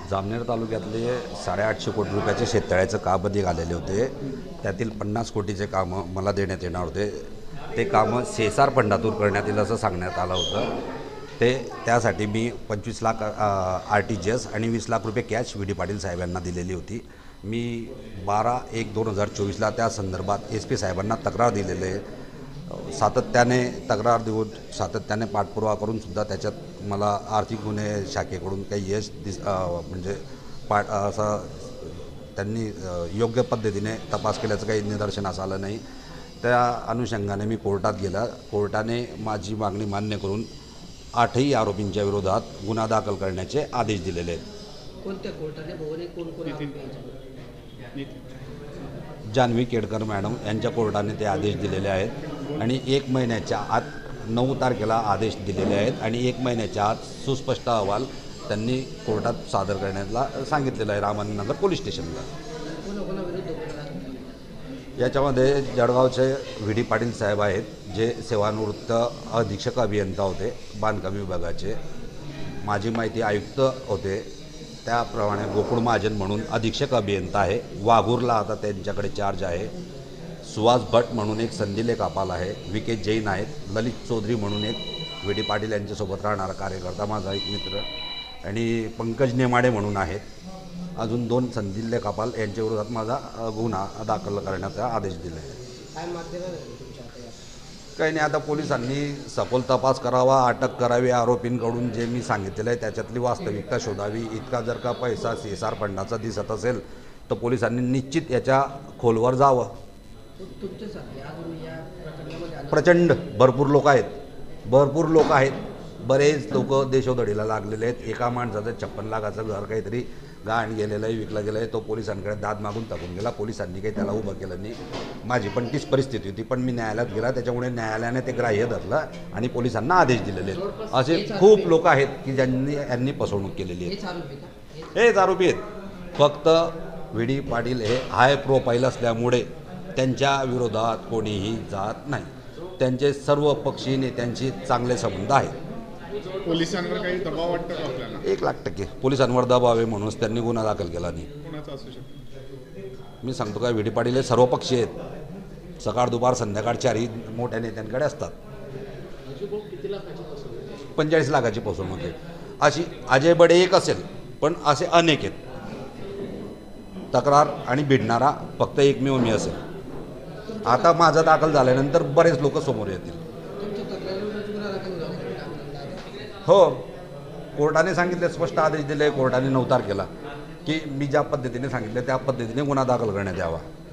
जामनेर तालुक्यातले 850 कोटी रुपयाचे शेततळ्याचं काम निघालेले होते. त्यातील 50 कोटीचे कामं मला देण्यात येणार होते. ते कामं सेसार फंडातून करण्यात येईल असं सांगण्यात आलं होतं. त्यासाठी मी 25 लाख RTGS आणि 20 लाख रुपये कॅश व्ही डी पाटील साहेबांना दिलेली होती. मी 12/1/2024ला त्या संदर्भात SP साहेबांना तक्रार दिलेली आहे. सातत्याने तक्रार देऊन सातत्याने पाठपुरावा करून सुद्धा त्याच्यात मला आर्थिक गुन्हे शाखेकडून काही यश म्हणजे असं त्यांनी योग्य पद्धतीने तपास केल्याचं काही निदर्शनास आलं नाही. त्या अनुषंगाने मी कोर्टात गेला. कोर्टाने माझी मागणी मान्य करून 8ही आरोपींच्या विरोधात गुन्हा दाखल करण्याचे आदेश दिलेले आहेत. कोणत्या कोर्टाने जान्हवी केडकर मॅडम यांच्या कोर्टाने ते आदेश दिलेले आहेत आणि 1 महिन्याच्या आत 9 तारखेला आदेश दिलेले आहेत आणि 1 महिन्याच्या आत सुस्पष्ट अहवाल त्यांनी कोर्टात सादर करण्याला सांगितलेलं आहे रामानंदनगर पोलीस स्टेशनला. याच्यामध्ये जळगावचे व्ही डी पाटील साहेब आहेत, जे सेवानिवृत्त अधीक्षक अभियंता होते बांधकाम विभागाचे. माझी माहिती आयुक्त होते. त्याप्रमाणे गोकुळ महाजन म्हणून अधीक्षक अभियंता आहे. वाघूरला आता त्यांच्याकडे चार्ज आहे. सुहास भट म्हणून एक संदिले कापाल आहे. VK जैन आहेत. ललित चौधरी म्हणून एक व्ही डी पाटील यांच्यासोबत राहणारा कार्यकर्ता माझा एक मित्र आणि पंकज नेमाडे म्हणून आहेत. अजून 2 संदिले कापाल यांच्या विरोधात माझा गुन्हा दाखल करण्याचा आदेश दिला आहे. काही नाही, आता पोलिसांनी सखोल तपास करावा, अटक करावी. आरोपींकडून जे मी सांगितलेलं आहे त्याच्यातली वास्तविकता शोधावी. इतका जर का पैसा सेसार फंडाचा दिसत असेल तर पोलिसांनी निश्चित याच्या खोलवर जावं. प्रचंड भरपूर लोक आहेत. बरेच लोक देशोधडीला लागलेले आहेत. एका माणसाचं 56 लाखाचं घर काहीतरी गहाण गेलेलं आहे, विकलं गेलं आहे. तो पोलिसांकडे दाद मागून टाकून गेला. पोलिसांनी काही त्याला उभं केलं नाही. माझी पण तीच परिस्थिती होती, पण मी न्यायालयात गेला. त्याच्यामुळे न्यायालयाने ते ग्राह्य धरलं आणि पोलिसांना आदेश दिलेले आहेत. असे खूप लोक आहेत की यांनी फसवणूक केलेली आहे. हेच आरोपी आहेत. फक्त व्ही डी पाटील हे हाय प्रोफाईल असल्यामुळे त्यांच्या विरोधात कोणीही जात नाही. त्यांचे सर्व पक्षी नेत्यांशी चांगले संबंध आहेत. पोलिसांवर काही दबाव वाटतो का आपल्याला? 1,00,000% पोलिसांवर दबाव आहे म्हणूनच त्यांनी गुन्हा दाखल केला नाही. कोणाचा असू शकतो? मी सांगतो काय, व्ही डी पाटील हे सर्व पक्षी आहेत. सकाळ दुपार संध्याकाळ 4ही मोठ्या नेत्यांकडे असतात. 45 लाखाची फसवणूक आहे. अशी अजय बडे एक असेल, पण असे अनेक आहेत. तक्रार आणि भिडणारा फक्त एकमेव मी असेल. आता माझा दाखल झाल्यानंतर बरेच लोक समोर येतील. हो, कोर्टाने सांगितले, स्पष्ट आदेश दिले कोर्टाने 9 तारखेला की मी ज्या पद्धतीने सांगितले त्या पद्धतीने गुन्हा दाखल करण्यात यावा.